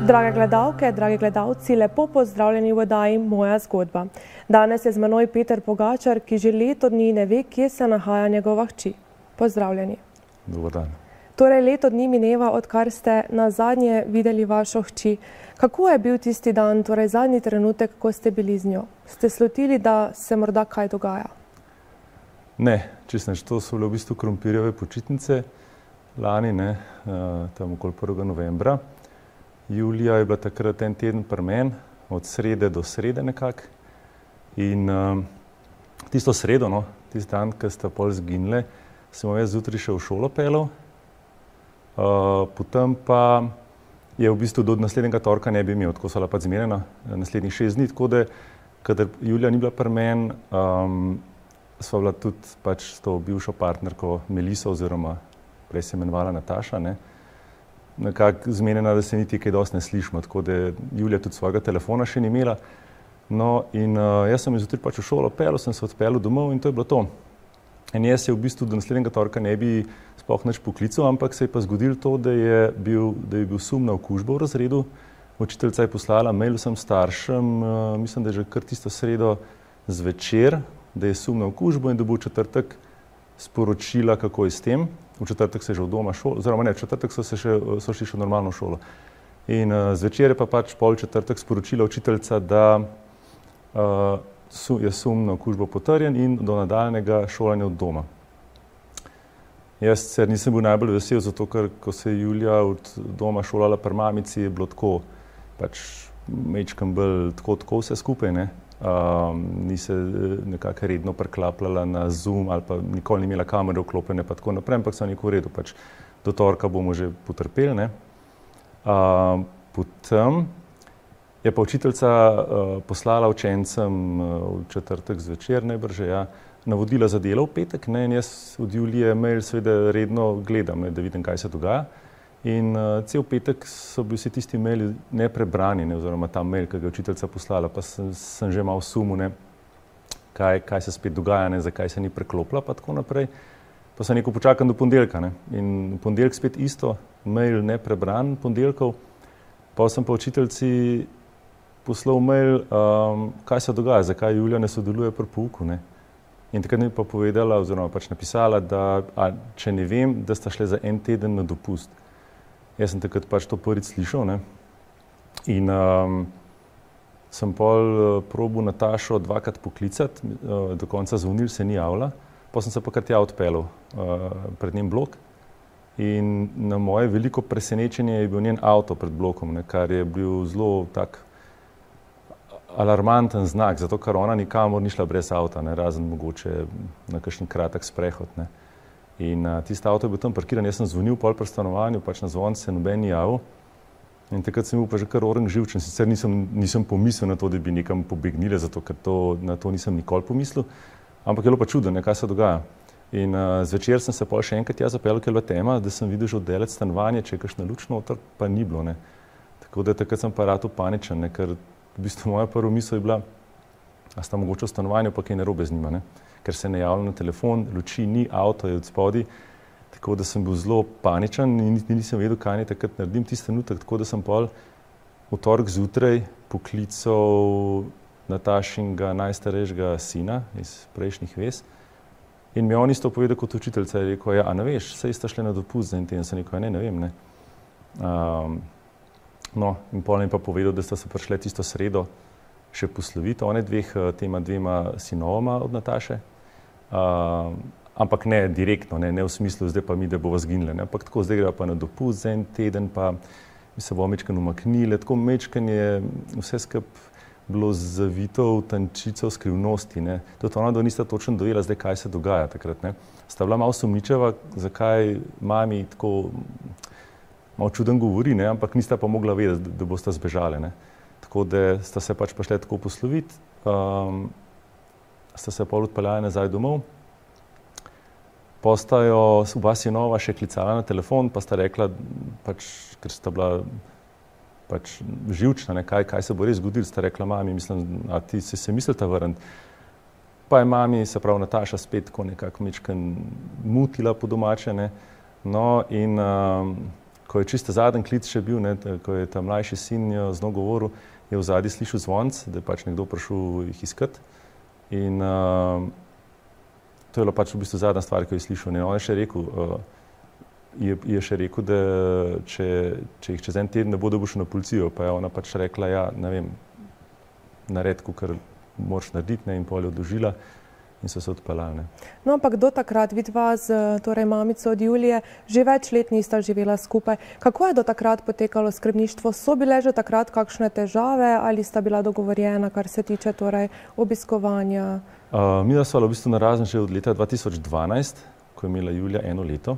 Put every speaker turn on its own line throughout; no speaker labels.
Drage gledalke, dragi gledalci, lepo pozdravljeni v oddaji Moja zgodba. Danes je z menoj Peter Pogačar, ki že leto dni ne ve, kje se nahaja njegova hči. Pozdravljeni.
Dober dan.
Torej, leto dni mineva, odkar ste nazadnje videli vašo hči. Kako je bil tisti dan, torej zadnji trenutek, ko ste bili z njo? Ste slutili, da se morda kaj dogaja?
Ne, čisto nič. To so bile v bistvu krompirjeve počitnice lani, tam okoli 1. novembra. Julija je bila takrat en teden pri meni, od srede do srede nekako. In tisto sredo, tisti dan, ko sta pol zginile, sem jaz zjutraj še v šolo peljal. Potem pa je v bistvu do naslednjega torka ne bi imel, tako so bila pač zmenjena naslednjih 6 dni, tako da, kadar Julija ni bila pri meni, sva bila tudi pač s to bivšo partnerko Meliso, oziroma prej se imenovala Nataša, nekako zmenjena, da se niti kaj dosti ne slišimo, tako da Julija tudi svojega telefona še ni imela. No, in jaz sem zjutraj pač v šolo peljal, sem se odpeljal domov in to je bilo to. In jaz se v bistvu do naslednjega torka ne bi sploh nič poklical, ampak se je pa zgodilo to, da je bil sum na okužbo v razredu. Učiteljica je poslala mail vsem staršem, mislim, da je že kar tisto sredo zvečer, da je sum na okužbo in da bo v četrtek sporočila, kako je s tem. V četrtek se je že v doma šolo, oziroma ne, v četrtek so šli še normalno v šolo. In zvečer je pa pač pol četrtek sporočila učiteljica, da je sum na okužbo potrjen in do nadaljnjega šolanja od doma. Jaz sicer nisem bil najbolj vesel, zato ker ko se je Julija od doma šolala pri mamici, je bilo tako, pač majčkeno bolj tako vse skupaj, ni se nekako redno priklapljala na Zoom ali pa nikoli ni imela kamere vklopljene pa tako naprej, ampak sem rekel v redu, pač do torka bomo že potrpeli, Potem je pa učiteljica poslala učencem v četrtek zvečer, najbrž, navodila za delo v petek, in jaz od Julije mail seveda redno gledam, da vidim, kaj se dogaja. In cel petek so bili vsi tisti maili neprebrani, oziroma ta mail, ki ga je učiteljica poslala, pa sem že malo sumil, kaj se spet dogaja, zakaj se ni preklopila pa tako naprej. Pa sem rekel, počakam do ponedeljka, In v ponedeljek spet isto, mail neprebran ponedeljkov. Pa sem pa učiteljici poslal mail, kaj se dogaja, zakaj Julija ne sodeluje pri pouku, In takrat mi pa povedala, oziroma pač napisala, da če ne vem, da sta šle za en teden na dopust. Jaz sem takrat pač to prvič slišal, In sem pol probal Natašo dvakrat poklicati, do konca zvonil se ni javila, potem sem se pa kar tja odpeljal pred njen blok. In na moje veliko presenečenje je bil njen avto pred blokom, kar je bil zelo tak alarmanten znak, zato ker ona nikamor ni šla brez avta, razen mogoče na kakšen kratek sprehod. In tisti avto je bil tam parkiran, jaz sem zvonil pol pri stanovanju, pač na zvon se noben ni javil. In takrat sem bil pa že kar orang živčen, sicer nisem pomislil na to, da bi nekam pobegnile, zato ker na to nisem nikoli pomislil, ampak je bilo pa čudno, kaj se dogaja. In zvečer sem se pol še enkrat zapeljal, ker je bila tema, da sem videl že oddaleč stanovanje, če je kakšna luč noter, pa ni bilo. Tako da takrat sem pa ratal paničen, ker v bistvu moja prva misel je bila, a sta mogoče v stanovanju, pa kaj narobe z njima, ker se ne javlja na telefon, luči ni, avto je od spodaj, tako da sem bil zelo paničen in nisem vedel, kaj naj takrat naredim tisti trenutek, tako da sem pol v torek zjutraj poklical Natašinega najstarejšega sina iz prejšnjih vez in mi je on isto povedal kot učiteljica, je rekel, a ne veš, saj sta šle na dopust za en teden, sem rekel, ne vem, No, in pol mi pa povedal, da sta se prišle tisto sredo še posloviti, tema dvema sinovoma od Nataše, ampak ne direktno, ne v smislu, zdaj pa mi, da bova zginile, ampak tako, zdaj greva pa na dopust za en teden, pa mi se bomo majčkeno umaknile, tako majčkeno je vse skupaj bilo zavito v tančico skrivnosti, Tudi ona dva nista točno dojela zdaj, kaj se dogaja takrat, Sta bila malo sumničava, zakaj mami tako malo čuden govori, ampak nista pa mogla vedeti, da bosta zbežale, Tako da sta se pač prišle tako posloviti, sta se pol odpeljali nazaj domov, pa sta jo oba sinova še klicala na telefon, pa sta rekla, pač, ker sta bila pač živčna, kaj se bo res zgodilo, sta rekla, mami, mislim, a ti se mislita vrniti? Pa je mami, se pravi Nataša, spet tako nekako majčkeno mutila po domače, No, in ko je čisto zadnji klic še bil, ne, ko je ta mlajši sin z njo govoril, je v zadnji slišal zvonc, da je pač nekdo prišel jih iskat. In to je bila pač v bistvu zadnja stvar, ki jo je slišal. In on je še rekel, da če jih čez en teden ne bo dobil še na policijo, pa je ona pač rekla, ja, ne vem, naredi, kar moraš narediti, ne, in pol je odložila in so se odpeljali.
No, ampak do takrat vidva z torej mamico od Julije že več let nista živela skupaj. Kako je do takrat potekalo skrbništvo? So bile že takrat kakšne težave ali sta bila dogovorjena, kar se tiče torej obiskovanja?
Midva sva v bistvu narazen že od leta 2012, ko je imela Julija 1 leto.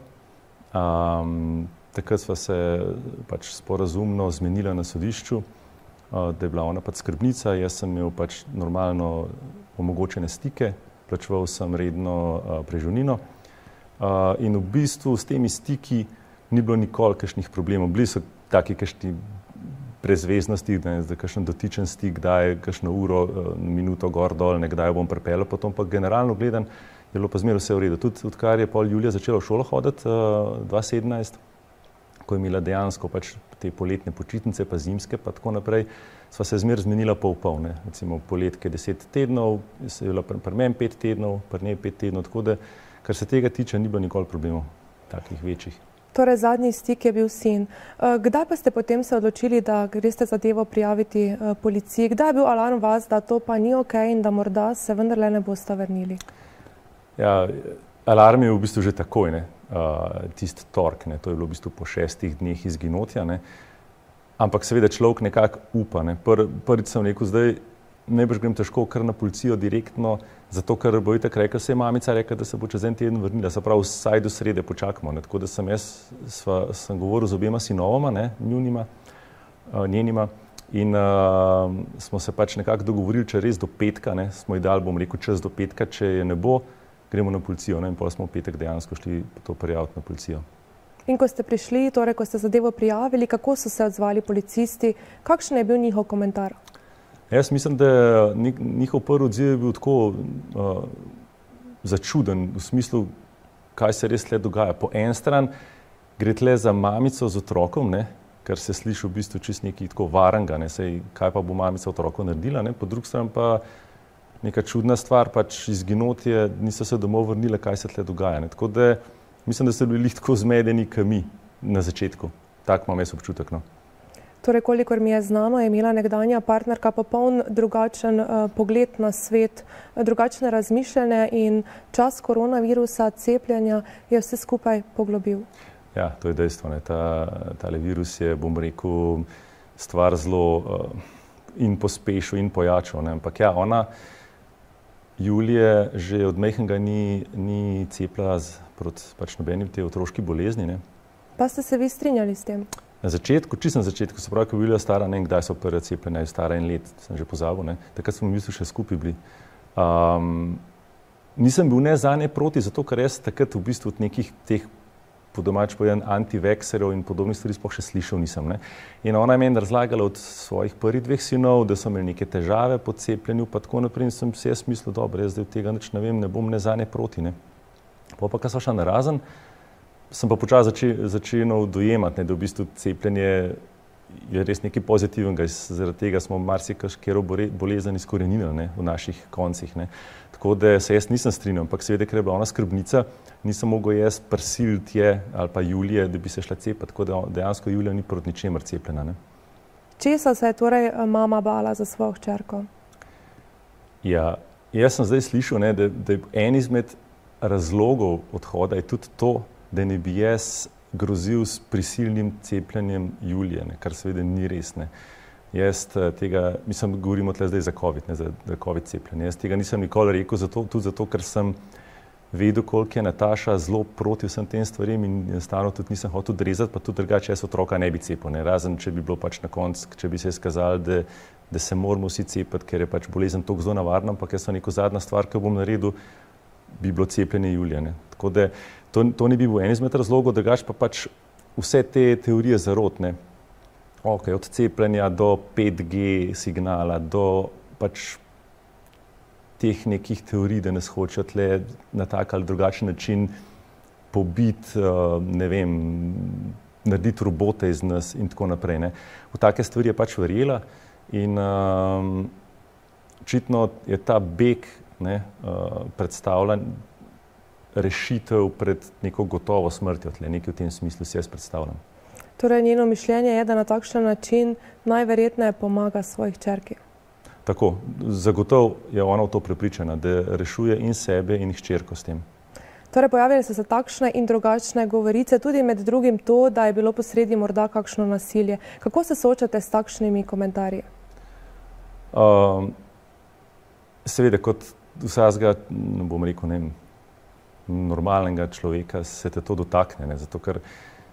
Takrat sva se pač sporazumno zmenila na sodišču, da je bila ona pač skrbnica, jaz sem imel pač normalno omogočene stike, plačeval sem redno preživnino in v bistvu s temi stiki ni bilo nikoli kakšnih problemov. Bili so taki kakšni brezveznosti, da kakšen dotičen stik, kdaj kakšno uro, minuto gor dol, nekdaj jo bom pripeljal, potem pa generalno gledan je bilo pa zmeraj vse v redu. Tudi odkar je pol Julija začela v šolo hoditi 2017, ko je imela dejansko pač te poletne počitnice, pa zimske, pa tako naprej, sva se zmeraj zmenila pol-pol, ne. Recimo poletke 10 tednov, je bila pri meni 5 tednov, pri njej 5 tednov, tako da, kar se tega tiče, ni bilo nikoli problemov, takih večjih.
Torej, zadnji stik je bil sin. Kdaj pa ste potem se odločili, da greste zadevo prijaviti policiji? Kdaj je bil alarm vas, da to pa ni okej in da morda se vendarle ne boste vrnili?
Ja, alarm je v bistvu že takoj, ne. Tisti torek, ne, to je bilo v bistvu po 6 dneh izginotja, ne. Ampak seveda človek nekako upa, ne. Prvič sem rekel, zdaj najbrž grem težko kar na policijo direktno, zato ker bo itak rekel, se je mamica rekla, da se bo čez en teden vrnila, se pravi vsaj do srede počakamo, ne. Tako da sem sem govoril z obema sinovoma, ne, njenima, in smo se pač nekako dogovorili, če res do petka, ne, smo ji dali, bom rekel, čas do petka, če je ne bo, gremo na policijo, ne, in potem smo v petek dejansko šli to prijaviti na policijo.
In ko ste prišli, torej ko ste zadevo prijavili, kako so se odzvali policisti, kakšen je bil njihov komentar?
Jaz mislim, da njihov prvi odziv je bil tako začuden, v smislu, kaj se res tle dogaja. Po eni strani gre tle za mamico z otrokom, ne, kar se sliši v bistvu čisto nekaj tako varnega, ne, sej, kaj pa bo mamica otroko naredila, ne, po drugi strani pa neka čudna stvar, pač izginotje, niso se domov vrnile, kaj se tle dogaja, ne. Tako da mislim, da so bili tako zmedeni, kot mi na začetku. Tak imam jaz občutek, no.
Torej, kolikor mi je znano, je imela nekdanja partnerka popoln drugačen pogled na svet, drugačne razmišljanje in čas koronavirusa, cepljenja je vse skupaj poglobil.
Ja, to je dejstvo, ne. Tale virus je, bom rekel, stvar zelo in pospešil in pojačal, ne. Ampak ja, ona Julije že od majhnega ni cepila proti pač nobenim te otroški bolezni, ne.
Pa ste se vi strinjali s tem?
Na začetku, čisto na začetku, se pravi, ko je Julija stara, ne vem, kdaj so prve cepljenja, je stara 1 let, sem že pozabil, ne. Takrat smo v bistvu še skupaj bili. Nisem bil ne zanje proti, zato ker jaz takrat v bistvu od nekih teh, po domač povedano, antivekserjev in podobnih stvari sploh še slišal nisem, ne. In ona je meni razlagala od svojih prvih 2 sinov, da so imeli neke težave po cepljenju, pa tako naprej, in sem si jaz mislil, dobro, jaz zdaj od tega nič ne vem, ne bom ne zanje proti, ne. Pol pa, ko sva šla narazen, sem pa počasi začel dojemati, ne, da v bistvu cepljenje je res nekaj pozitivnega, zaradi tega smo marsikatero bolezen izkorenili, ne, v naših koncih, ne. Tako da se jaz nisem strinjal, ampak seveda, ker je bila ona skrbnica, nisem mogel jaz prisiliti je ali pa Julije, da bi se šla cepiti, tako da dejansko Julija ni proti ničemer cepljena, ne. Česa
se je torej mama bala za svojo hčerko?
Ja, jaz sem zdaj slišal, ne, da je en izmed razlogov odhoda je tudi to, da ne bi jaz grozil s prisilnim cepljenjem Julije, ne, kar seveda ni res, ne. Jaz tega, mislim, govorimo tle zdaj za COVID, ne, za COVID cepljenje. Jaz tega nisem nikoli rekel, tudi zato, ker sem vedel, koliko je Nataša zelo proti vsem tem stvarem in enostavno tudi nisem hotel odrezati, pa tudi drugače jaz otroka ne bi cepil, ne, razen če bi bilo pač na koncu, če bi se izkazali, da se moramo vsi cepiti, ker je pač bolezen toliko zelo nevarna, ampak jaz sem rekel, zadnja stvar, ki jo bom naredil, bi bilo cepljenje Julije, ne. Tako da to ni bil en izmed razlogov, drugače pa pač vse te teorije zarot, ne. Ok, od cepljenja do 5G signala, do pač teh nekih teorij, da nas hočejo tle na tak ali drugačen način pobiti, ne vem, narediti robote iz nas in tako naprej. Ne. V take stvari je pač verjela in očitno je ta beg predstavlja rešitev pred neko gotovo smrtjo, nekaj v tem smislu si jaz predstavljam.
Torej, njeno mišljenje je, da na takšen način najverjetneje pomaga svojih hčerki.
Tako, zagotovo je ona v to prepričana, da rešuje in sebe in hčerko s tem.
Torej, pojavile so se takšne in drugačne govorice, tudi med drugim to, da je bilo posredi morda kakšno nasilje. Kako se soočate s takšnimi komentarji?
Seveda, kot vsakega, ne bom rekel, normalnega človeka se te to dotakne, ne, zato ker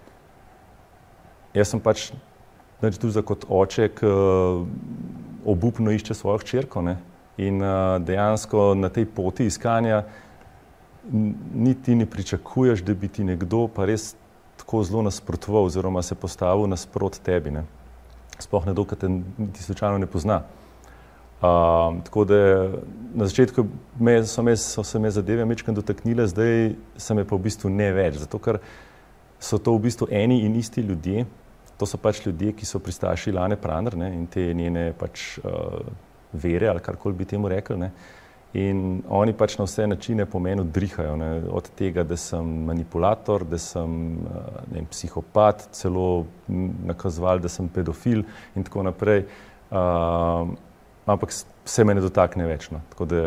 jaz sem pač tudi kot oče, ki obupno išče svojo hčerko, ne, in dejansko na tej poti iskanja niti ne pričakuješ, da bi ti nekdo pa res tako zelo nasprotoval oziroma se postavil nasprot tebi, ne. Sploh nekdo, ki te niti slučajno ne pozna. Tako da na začetku so se me zadeve majčkeno dotaknile, zdaj se me pa v bistvu ne več, zato ker so to v bistvu eni in isti ljudje. To so pač ljudje, ki so pristaši Lane Prander, ne, in te njene pač vere ali karkoli bi temu rekli, ne. In oni pač na vse načine po meni odrihajo, ne, od tega, da sem manipulator, da sem psihopat, celo nakazovali, da sem pedofil in tako naprej. Ampak se me ne dotakne več. No. Tako da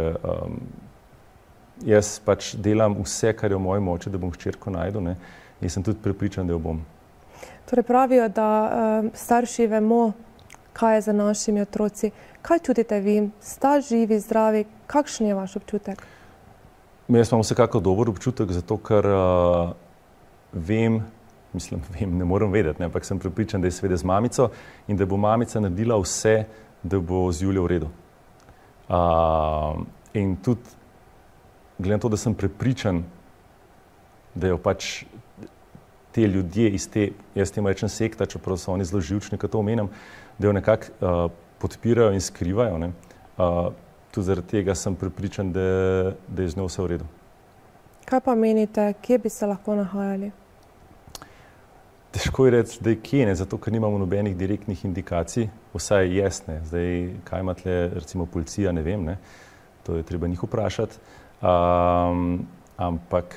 jaz pač delam vse, kar je v moji moči, da bom hčerko našel, ne, in sem tudi prepričan, da jo bom.
Torej pravijo, da starši vemo, kaj je za našimi otroci. Kaj čutite vi? Sta živi, zdravi? Kakšen je vaš občutek?
Jaz imam vsekako dober občutek, zato ker vem, ne moram vedeti, ne, ampak sem prepričan, da je seveda z mamico in da bo mamica naredila vse, da bo z Julijo v redu. In tudi, glede na to, da sem prepričan, da jo pač te ljudje iz te, jaz temu rečem sekta, čeprav so oni zelo živčni, ko to omenjam, da jo nekako podpirajo in skrivajo, ne. Tudi zaradi tega sem prepričan, da je z njo vse v redu.
Kaj pa menite, kje bi se lahko nahajali?
Težko je reči, da je kje, ne, zato ker nimamo nobenih direktnih indikacij, vsaj jaz ne. Zdaj, kaj ima tle, recimo policija, ne vem, ne, to je treba njih vprašati, ampak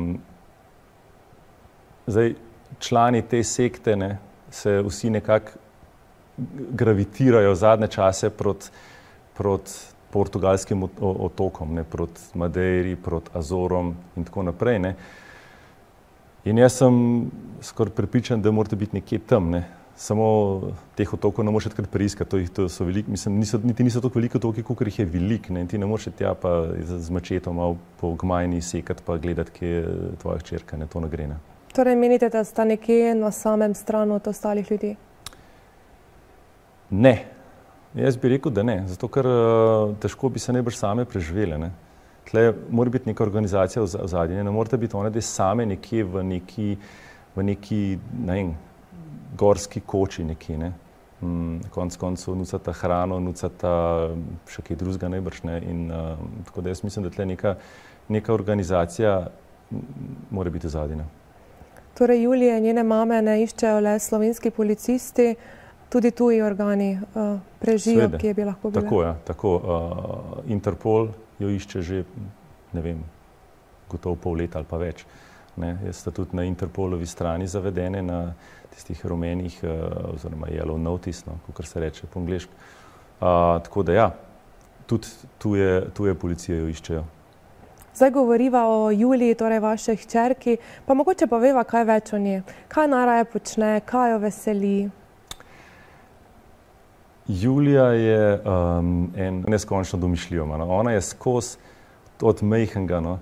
zdaj, člani te sekte, ne, se vsi nekako gravitirajo zadnje čase proti portugalskim otokom, ne, proti Madeiri, proti Azorom in tako naprej, ne. In jaz sem skoraj prepričan, da morate biti nekje tam, ne. Samo teh otokov ne moreš kar preiskati, to so veliki, mislim, niti niso toliko veliki otoki, kolikor jih je velik, ne, in ti ne moreš tja pa z mačetom malo po gmajni sekati pa gledati, kje je tvoja hčerka, ne, to ne gre, ne.
Torej menite, da sta nekje na samem stranu od ostalih ljudi?
Ne. Jaz bi rekel, da ne, zato ker težko bi se najbrž same preživele, ne. Tle mora biti neka organizacija v zadnje, ne morate biti one, da same nekje v neki, ne vem, gorski koči nekje, ne. Konec koncev nucata hrano, nucata še kaj drugega najbrž, ne, in tako da jaz mislim, da tle neka organizacija mora biti v zadnje.
Torej Julije, njene mame ne iščejo le slovenski policisti, tudi tuji organi prežijo, kje bi lahko bile?
Tako, ja, tako. Interpol jo išče že, ne vem, gotovo pol leta ali pa več. Jaz sta tudi na Interpolovi strani zavedene, na tistih rumenih, oziroma yellow notice, no, kakor se reče po angleško. Tako da ja, tudi tuje policije jo iščejo.
Zdaj govoriva o Juliji, torej vaše hčerki, pa mogoče pa veva kaj več o njej. Kaj najraje počne, kaj jo veseli?
Julija je en neskončno domišljivoma. No. Ona je skozi od majhnega, no,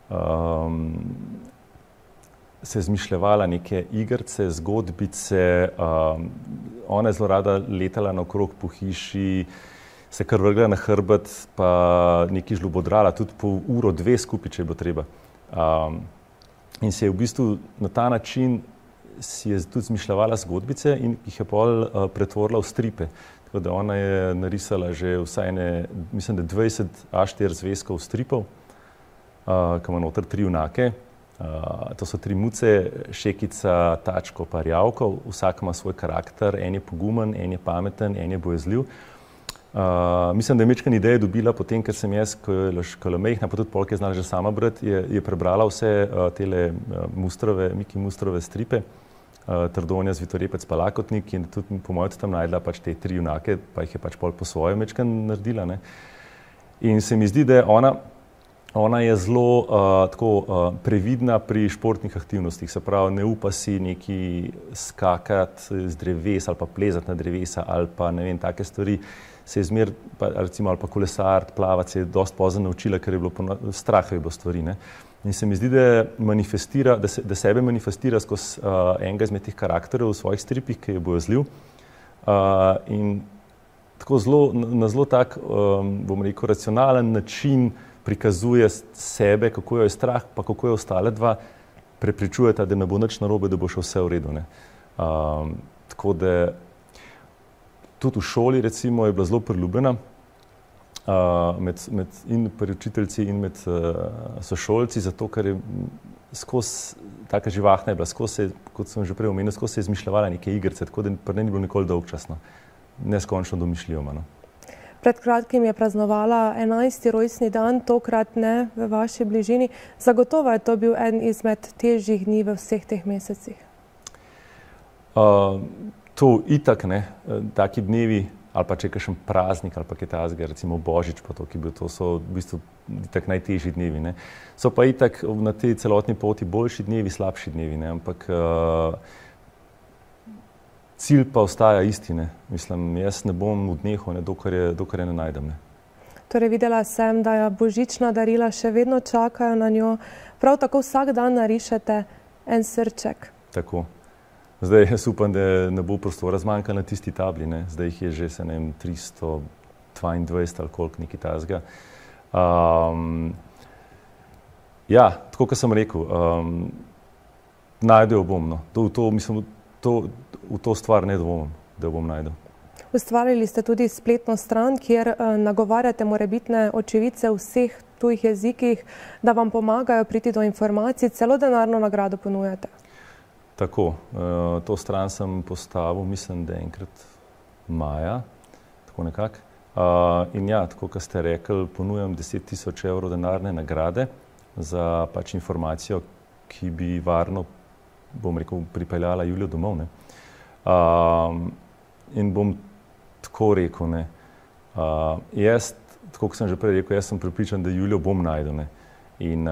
se izmišljevala neke igrice, zgodbice, ona je zelo rada letala naokrog po hiši, se kar vrgla na hrbet, pa nekaj žlobodrala, tudi po uro, dve skupaj, če je bilo treba. In se je v bistvu na ta način si je tudi izmišljevala zgodbice in jih je pol pretvorila v stripe. Tako da ona je narisala že vsaj mislim, da 20 A4 zvezkov stripov, ki ima noter 3 junake. To so 3 muce, Šekica, Tačko pa Rjavko. Vsak ima svoj karakter, en je pogumen, en je pameten, en je bojazljiv. Mislim, da je majčkeno ideje dobila potem, ker sem jaz, ko je mehna, pa tudi polk je znala že sama brati, je prebrala vse tele Miki Mustrove stripe, Trdonja, Zvitorepec pa Lakotnik, in tudi po mojem tam najdla pač te 3 junake, pa jih je pač pol po svoje majčkeno naredila, ne. In se mi zdi, da je ona je zelo previdna pri športnih aktivnostih, se pravi, ne upa si neki skakati z dreves ali pa plezati na drevesa ali pa ne vem, take stvari. Se je zmer, recimo, ali pa kolesar, plavati, se je dosti pozno naučila, ker je bilo strah je bilo stvari, ne. In se mi zdi, da sebe manifestira skozi enega izmed teh karakterjev v svojih stripih, ki je bojazljiv. In tako na zelo tak, bom rekel, racionalen način prikazuje sebe, kako jo je strah, pa kako jo ostale dva prepričujeta, da ne bo nič narobe, da bo še vse v redu, ne. Tako da tudi v šoli, recimo, je bila zelo priljubljena in pri učiteljci in med sošolci, zato ker je skozi, taka živahna je bila, skozi, kot sem že prej omenil, skozi se je izmišljevala neke igrice, tako da pri njej ni bilo nikoli dolgčasno, neskončno domišljijoma, no.
Pred kratkim je praznovala 11. rojstni dan, tokrat ne v vaši bližini. Zagotovo je to bil eden izmed težjih dni v vseh teh mesecih.
To itak, ne, taki dnevi, ali pa če je kakšen praznik, ali pa kaj takega, recimo Božič, pa to, ki bil, to so v bistvu itak najtežji dnevi, ne. So pa itak na tej celotni poti boljši dnevi, slabši dnevi, ne, ampak cilj pa ostaja isti, ne. Mislim, jaz ne bom odnehal, ne, dokler je ne najdem, ne.
Torej, videla sem, da božična darila še vedno čakajo na njo. Prav tako vsak dan narišete en srček.
Tako. Zdaj jaz upam, da ne bo prostora zmanjkalo na tisti tabli, ne. Zdaj jih je že, se ne vem, 322 ali koliko, nekaj takega. Ja, tako kot sem rekel, najdel bom, no. V to stvar ne dvomim, da bom najdel.
Ustvarili ste tudi spletno stran, kjer nagovarjate morebitne očividce v vseh tujih jezikih, da vam pomagajo priti do informacij, celo denarno nagrado ponujate.
Tako, to stran sem postavil, mislim, da enkrat maja, tako nekako. In ja, tako kot ste rekli, ponujam 10 000 evrov denarne nagrade za pač informacijo, ki bi varno, bom rekel, pripeljala Julijo domov, ne. In bom tako rekel, ne. Jaz, tako kot sem že prej rekel, jaz sem prepričan, da Julijo bom najdel, ne. In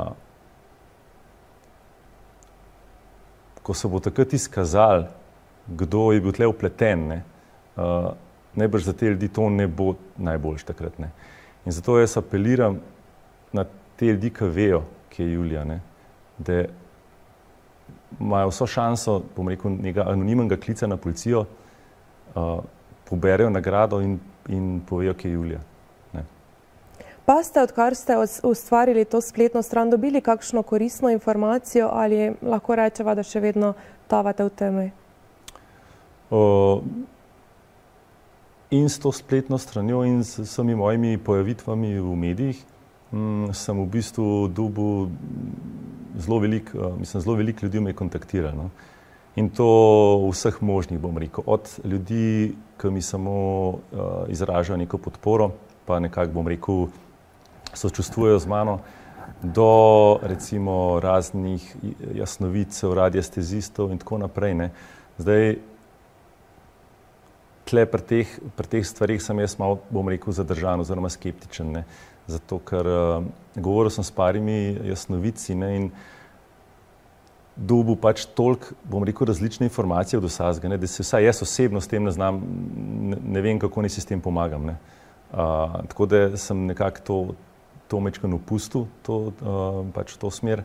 ko se bo takrat izkazalo, kdo je bil tle vpleten, ne, najbrž za te ljudi to ne bo najboljše takrat, ne. In zato jaz apeliram na te ljudi, ki vejo, kje je Julija, ne, da imajo vso šanso, bom rekel, nekega anonimnega klica na policijo, poberejo nagrado in povejo, kje je Julija.
Pa ste, odkar ste ustvarili to spletno stran, dobili kakšno koristno informacijo ali lahko rečeva, da še vedno tavate v temi?
In s to spletno stranjo in s vsemi mojimi pojavitvami v medijih sem v bistvu dobil zelo veliko ljudi me je kontaktiralo, no. In to vseh možnih, bom rekel, od ljudi, ki mi samo izražajo neko podporo, pa nekako, bom rekel, sočustvujejo z mano, do recimo raznih jasnovidcev, radiestezistov in tako naprej, ne. Zdaj, tle pri teh stvarih sem jaz malo, bom rekel, zadržan oziroma skeptičen, ne. Zato, ker govoril sem s parimi jasnovidci, ne, in dobil pač toliko, bom rekel, različne informacije od vsakega, ne, da se vsaj jaz osebno s tem ne znam, ne vem, kako naj si s tem pomagam, ne. Tako da sem nekako to majčkeno opustil, pač to smer.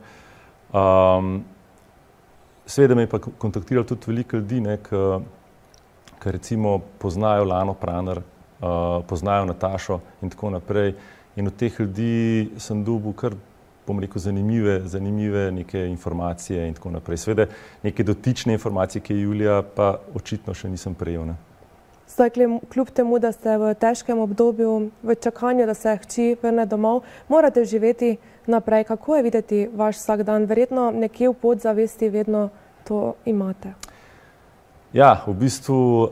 Seveda me je pa kontaktiralo tudi veliko ljudi, ne, ki recimo poznajo Lano Praner, poznajo Natašo in tako naprej. In od teh ljudi sem dobil kar, bom rekel, zanimive neke informacije in tako naprej. Seveda neke dotične informacije, ki je Julija, pa očitno še nisem prejel, ne.
Zdaj, kljub temu, da ste v težkem obdobju, v čakanju, da se hči vrne domov, morate živeti naprej. Kako je videti vaš vsak dan? Verjetno nekje v podzavesti vedno to imate.
Ja, v bistvu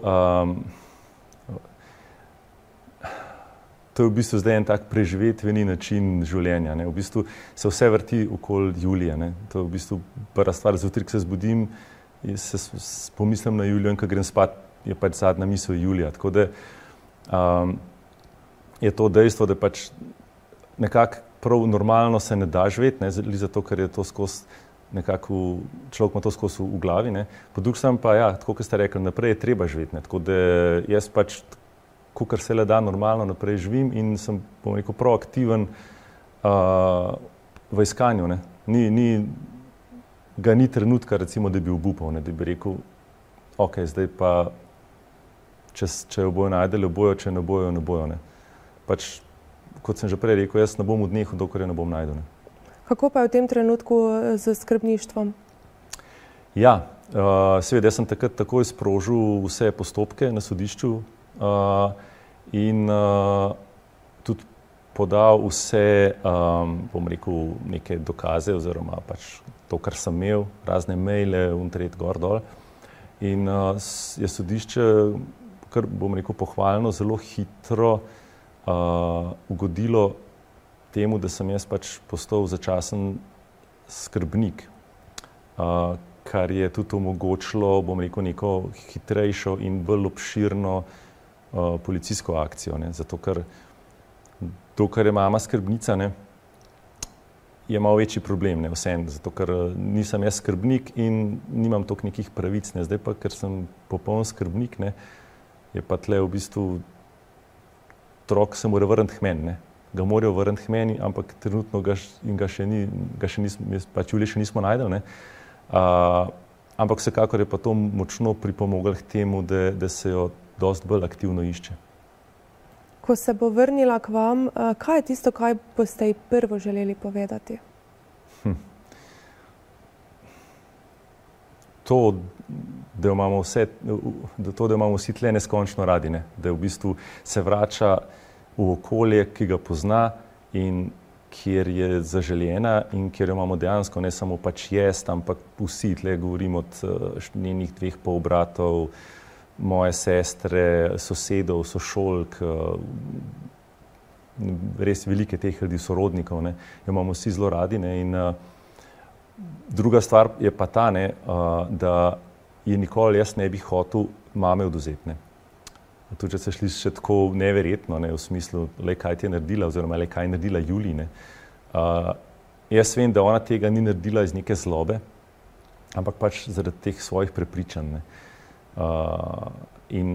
to je v bistvu zdaj en tak preživetveni način življenja. Ne. V bistvu se vse vrti okoli Julije. Ne. To je v bistvu prva stvar. Zjutraj, ko se zbudim, se pomislim na Julijo in ko grem spat, je pač zadnja misel Julija. Tako da je to dejstvo, da pač nekako prav normalno se ne da živeti, ne, zato ker je to skozi nekako, človek ima to skozi v glavi. Ne. Po drugi strani pa, ja, tako kot ste rekli, naprej je treba živeti. Ne. Tako da jaz pač, kakor se le da, normalno naprej živim in sem, bom rekel, proaktiven v iskanju. Ne. Ni trenutka, recimo, da bi obupal, ne, da bi rekel, ok, zdaj pa, če jo bojo najdeli, jo bojo, če ne bojo, ne bojo. Ne. Pač, kot sem že prej rekel, jaz ne bom odnehal, dokler jo ne bom najdel. Ne.
Kako pa je v tem trenutku z skrbništvom? Ja,
seveda, jaz sem takrat takoj sprožil vse postopke na sodišču in tudi podal vse, bom rekel, neke dokaze oziroma pač to, kar sem imel, razne maile, untret, gor, dol. In je sodišče, kar bom rekel pohvalno, zelo hitro ugodilo temu, da sem jaz pač postal začasen skrbnik, kar je tudi omogočilo, bom rekel, neko hitrejšo in bolj obširno policijsko akcijo. Ne. Zato, ker dokler je mama skrbnica, ne, je malo večji problem, ne, vseeno, zato ker nisem jaz skrbnik in nimam toliko nekih pravic. Ne. Zdaj pa, ker sem popoln skrbnik, ne, je pa tle v bistvu otrok se mora vrniti k meni. Ga morajo vrniti k meni, ampak trenutno ga še nismo, pač Julije še nismo najdeli. Ne. Ampak vsekakor je pa to močno pripomoglo k temu, da se jo dosti bolj aktivno išče.
Ko se bo vrnila k vam, kaj je tisto, kaj boste ji prvo želeli povedati?
To, da imamo vsi tle neskončno radi, ne? Da v bistvu se vrača v okolje, ki ga pozna in kjer je zaželjena in kjer jo imamo dejansko ne samo pač jest, ampak vsi tle govorim od njenih 2 polbratov, moje sestre, sosedov, sošolk, res velike teh ljudi, sorodnikov, ne, jo imamo vsi zelo radi, ne, in druga stvar je pa ta, ne, da je nikoli jaz ne bi hotel mame odvzeti, ne. Tudi, če se sliši še tako neverjetno, ne, v smislu, le kaj ti je naredila, oziroma le kaj je naredila Juliji, ne. Jaz vem, da ona tega ni naredila iz neke zlobe, ampak pač zaradi teh svojih prepričanj, ne. In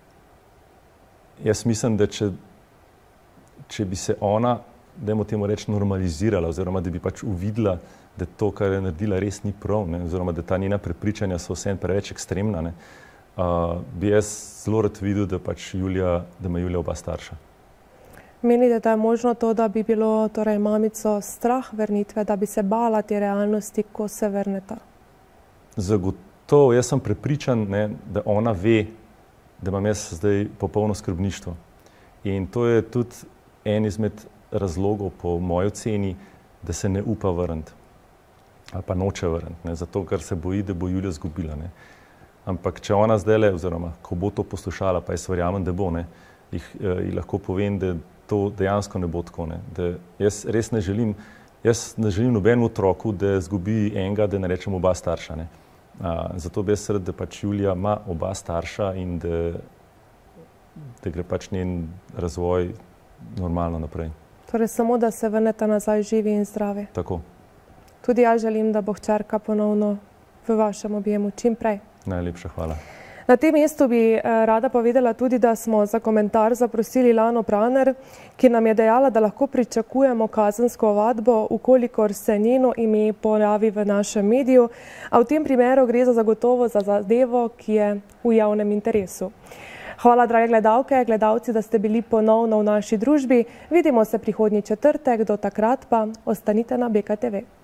jaz mislim, da če bi se ona, dajmo temu reči, normalizirala, oziroma da bi pač uvidela, da to, kar je naredila, res ni prav, ne, oziroma da ta njena prepričanja so vseeno preveč ekstremna, ne, bi jaz zelo rad videl, da pač da ima Julija oba starša.
Menite, da je možno to, da bi bilo torej mamico strah vrnitve, da bi se bala te realnosti, ko se vrneta?
Zagotovo, jaz sem prepričan, ne, da ona ve, da imam jaz zdaj popolno skrbništvo. In to je tudi en izmed razlogov, po moji oceni, da se ne upa vrniti. Ali pa noče vrniti, ne, zato ker se boji, da bo Julija izgubila, ne. Ampak če ona zdajle, oziroma ko bo to poslušala, pa jaz verjamem, da bo, ne, ji lahko povem, da to dejansko ne bo tako, ne. Da jaz res ne želim nobenemu otroku, da izgubi enega, da ne rečem oba starša, ne. Zato bi jaz rad, da pač Julija ima oba starša in da gre pač njen razvoj normalno naprej.
Torej samo, da se vrneta nazaj živi in zdravi.
Tako.
Tudi jaz želim, da bo hčerka ponovno v vašem objemu čim prej.
Najlepša hvala.
Na tem mestu bi rada povedala tudi, da smo za komentar zaprosili Lano Praner, ki nam je dejala, da lahko pričakujemo kazensko ovadbo, ukolikor se njeno ime pojavi v našem mediju, a v tem primeru gre zagotovo za zadevo, ki je v javnem interesu. Hvala, drage gledalke, gledalci, da ste bili ponovno v naši družbi. Vidimo se prihodnji četrtek, do takrat pa ostanite na BK TV.